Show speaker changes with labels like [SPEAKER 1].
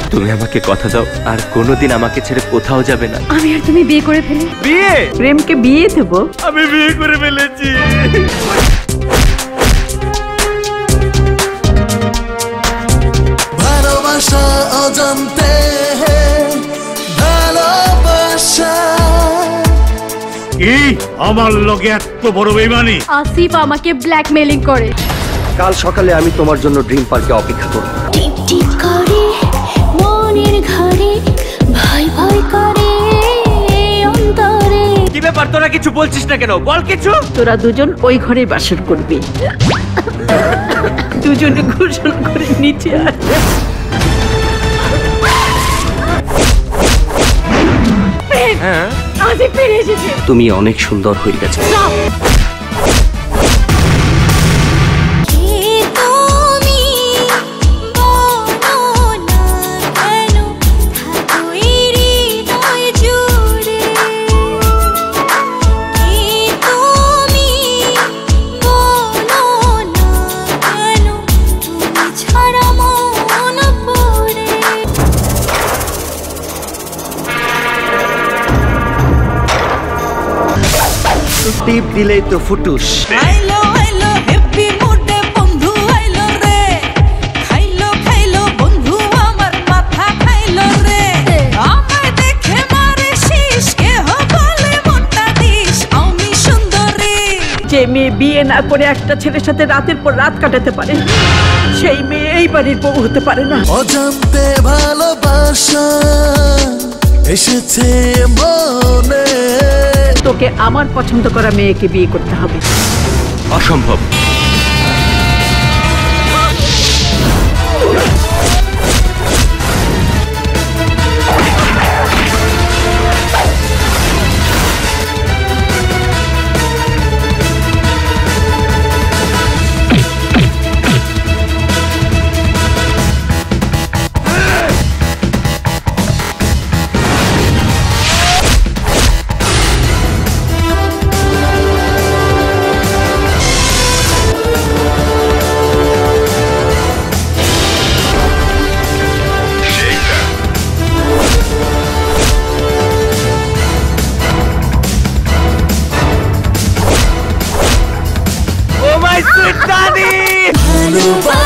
[SPEAKER 1] তুমি আমাকে কথা দাও আর কোনোদিন আমাকে ছেড়ে কোথাও যাবে না।
[SPEAKER 2] আমি আর তুমি বিয়ে করে ফেলি।
[SPEAKER 1] বিয়ে?
[SPEAKER 2] প্রেমকে বিয়ে দেবো?
[SPEAKER 1] আমি বিয়ে করে ফেলেছি।
[SPEAKER 3] ভালোবাসা অজান্তে ভালোবাসা।
[SPEAKER 4] কি আমার লগে এত বড় বেইমানি?
[SPEAKER 2] আসিফ আমাকে ব্ল্যাকমেলিং করে।
[SPEAKER 5] কাল সকালে আমি তোমার জন্য ড্রিম পার্কে অপেক্ষা করব।
[SPEAKER 6] টিপ টিপ করে মনের ঘরে ভয় ভয় করে অন্তরে।
[SPEAKER 1] কি ব্যাপার, তোরা কিছু বলছিস না কেন? বল কিছু।
[SPEAKER 2] তোরা দুজন ওই ঘরে বাসর করবি, দুজনে গোসল করে নিচে আসবে।
[SPEAKER 1] হ্যাঁ,
[SPEAKER 2] আসিফ ফিরে এসেছে।
[SPEAKER 5] তুমি অনেক সুন্দর হয়ে গেছো। টিপ দিলেই তো ফুটুস।
[SPEAKER 7] আইলো আইলো হ্যাপি মুডে বন্ধু আইলো রে, খাইলো খাইলো বন্ধু আমার মাথা খাইলো রে। আমায় দেখে মারে শীষ, কেহ বলে মনটা দিস আমি সুন্দরী।
[SPEAKER 2] যে মেয়ে বিয়ে না করে একটা ছেলের সাথে রাতের পর রাত কাটাতে পারে, সেই মেয়ে এই বাড়ির বউ হতে পারে না।
[SPEAKER 3] অজান্তে ভালোবাসা এসেছে মনে।
[SPEAKER 2] তোকে আমার পছন্দ করা মেয়েকে বিয়ে করতে হবে।
[SPEAKER 1] অসম্ভব।
[SPEAKER 3] ভালোবাসা